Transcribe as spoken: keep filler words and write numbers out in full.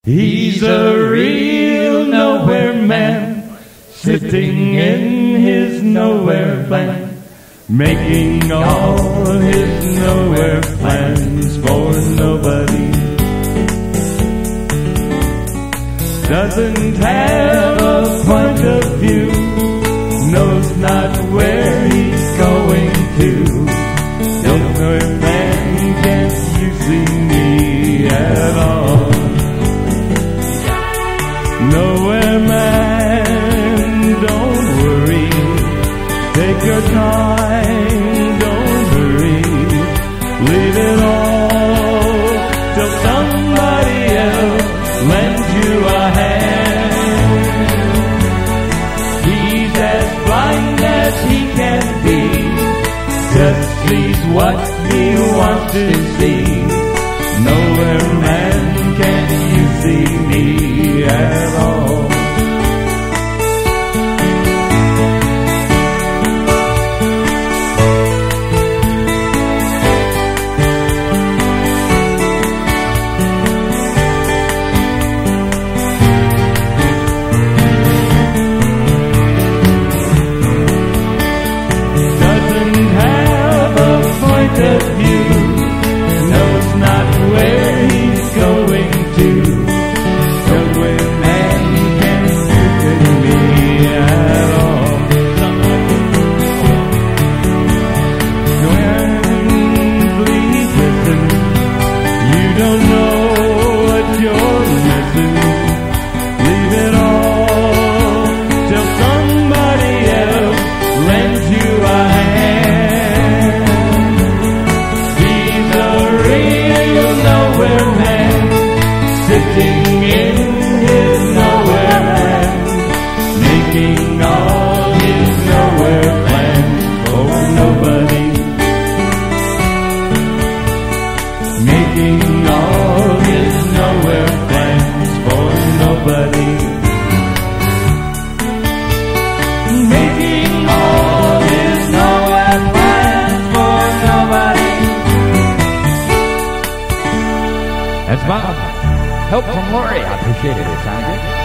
He's a real nowhere man, sitting in his nowhere plan, making all his nowhere plans for nobody. Doesn't have a point of view, knows not where he's going to. Nowhere man, can't you see me at all? Nowhere man, don't worry, take your time, don't hurry, leave it all till somebody else lends you a hand. He's as blind as he can be, just sees what he wants to see. Nowhere man, can you see me at all? That's Bob. Help from Lori. I appreciate it. It sounded good.